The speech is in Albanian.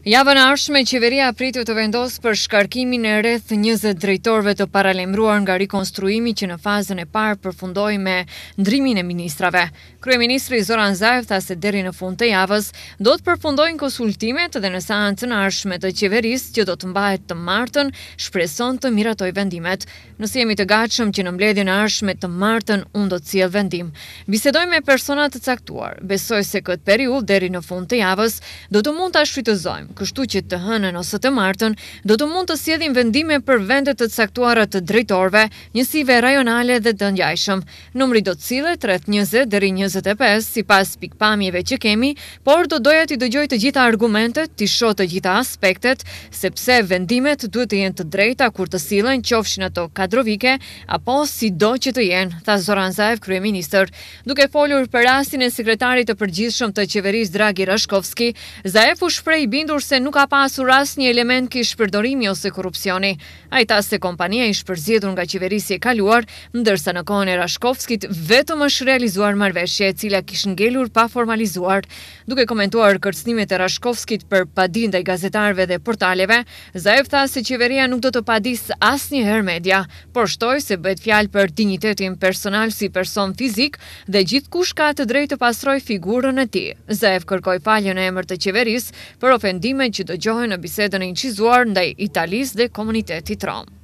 Javën e ardhshme, qeveria pritet të vendosë për shkarkimin e rreth 20 drejtorëve të paralajmëruar nga rikonstruimi që në fazën e parë përfundoi me ndrimin e ministrave. Kryeministri Zoran Zaev tha se deri në fund të javës do të përfundojnë konsultimet dhe në seancën e ardhshme të qeverisë që do të mbahet të martën, shpreson të miratoj vendimet. Nëse jemi të gatshëm që në mbledhjen e ardhshme të martën unë do të sjell vendim. Bisedoj me persona të caktuar. Besoj se këtë periudhë deri në fund të javës do të mund ta shfrytëzojmë. Kështu që të hënën ose të martën do të mund të sjellim vendime për vendet të caktuara të drejtorëve, njësive rajonale dhe të ngjajshëm. Numri do të sillet rreth 20 deri 25 sipas pikpamjeve që kemi, por do doja të dëgjoj të gjitha argumentet, të shoh të gjitha aspektet, sepse vendimet duhet të jenë të drejta kur të sillen, qofshin ato kadrovike apo sido që të jenë, tha Zoran Zaev, kryeministër. Duke folur për rastin e sekretarit të përgjithshëm të qeverisë Dragi Rashkovski, Zaev u shpreh i bindur se nuk ka pasur asnjë element kishpërdorimi ose korrupsioni. Ai tha se kompania ishte përzgjedhur nga qeverisja e kaluar, ndërsa në kohën e Rashkovskit vetëm është realizuar marrëveshje e cila kishte ngelur pa formalizuar. Duke komentuar kërcënimet e Rashkovskit për padi ndaj gazetarëve dhe portaleve, Zaev tha se qeveria nuk do të padis asnjëherë media, por shtoi se bëhet fjalë për dinjitetin personal si person fizik dhe gjithkush ka të drejtë të pastrojë figurën e tij. Zaev kërkoi falje në emër të qeverisë për ofendimet që dëgjohen në bisedën e incizuar ndaj Italisë dhe komunitetit rom.